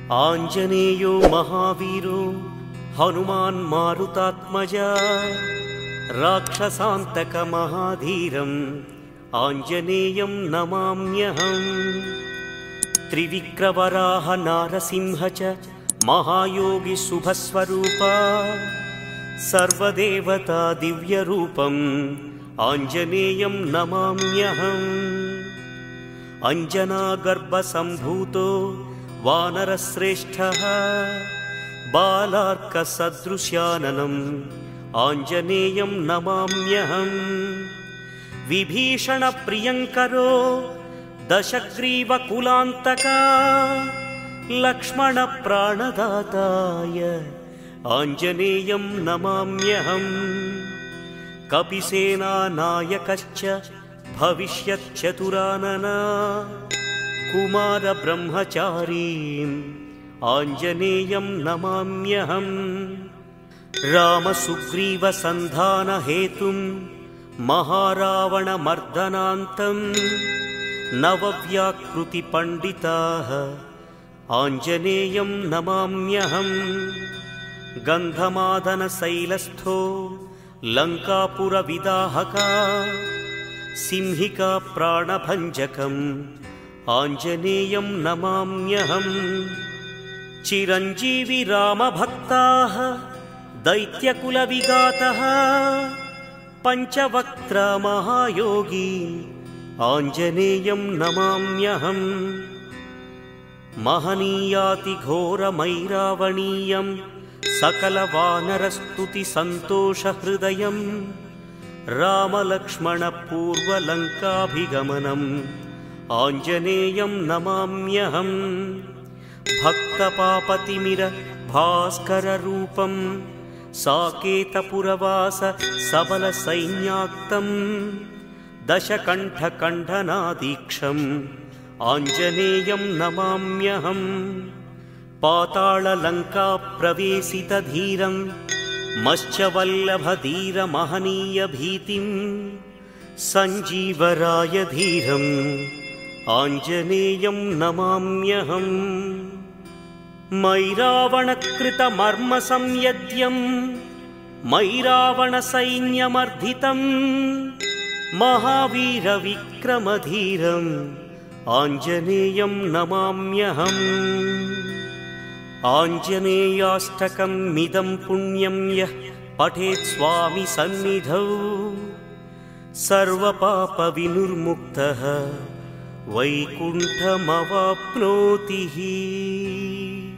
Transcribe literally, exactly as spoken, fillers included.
आञ्जनेयो महावीरो हनुमान् मारुतात्मजा राक्षसान्तकमहाधीरम् आञ्जनेयं नमाम्यहम्। त्रिविक्रवराह नारसिंह च महायोगी शुभस्वरूपा सर्वदेवता दिव्यरूपम् आञ्जनेयं नमाम्यहम्। अञ्जनागर्भसम्भूतो वानरश्रेष्ठः बालार्कसदृशाननम् आञ्जनेयं नमाम्यहम्। विभीषणप्रियङ्करो दशग्रीवकुलान्तका लक्ष्मणप्राणदाताय आञ्जनेयं नमाम्यहम्। कपिसेनानायकश्च भविष्यच्चतुरानना कुमारब्रह्मचारीम् आञ्जनेयं नमाम्यहम्। रामसुग्रीवसन्धानहेतुं महारावणमर्दनान्तं नवव्याकृतिपण्डिताः आञ्जनेयं नमाम्यहम्। गन्धमादनशैलस्थो लङ्कापुरविदाहका सिंहिका प्राणभञ्जकम् आञ्जनेयं नमाम्यहम्। चिरञ्जीवी रामभक्ताः दैत्यकुलविघातः पञ्चवक्त्र महायोगी आञ्जनेयं नमाम्यहम्। महनीयातिघोरमैरावणीयं सकलवानरस्तुतिसन्तोषहृदयं रामलक्ष्मणपूर्वलङ्काभिगमनम् आञ्जनेयं नमाम्यहम्। भक्तपापतिमिर भास्कररूपं साकेतपुरवास सबलसैन्याक्तं दशकण्ठकण्ठनादीक्षम् आञ्जनेयं नमाम्यहम्। पाताललङ्काप्रवेशितधीरं मत्स्यवल्लभधीरमहनीयभीतिं सञ्जीवरायधीरम् आञ्जनेयं नमाम्यहम्। मैरावणकृतमर्मसंयद्यं मैरावणसैन्यमर्धितं महावीरविक्रमधीरम् आञ्जनेयं नमाम्यहम्। आञ्जनेयाष्टकमिदं पुण्यं यः पठेत् स्वामी सन्निधौ सर्वपापविनिर्मुक्तः वैकुण्ठमवाप्नोति।